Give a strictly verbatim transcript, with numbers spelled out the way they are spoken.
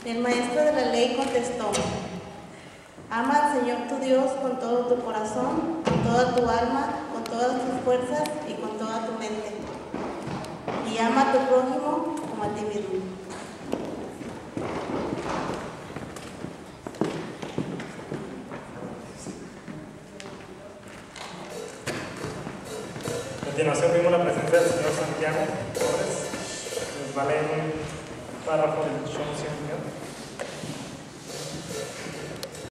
El maestro de la ley contestó: ama al Señor tu Dios con todo tu corazón, con toda tu alma, con todas tus fuerzas y con toda tu mente. Y ama a tu prójimo como a ti mismo. A continuación vimos la presencia del señor Santiago Torres. Nos va a leer un párrafo del Shon Señor.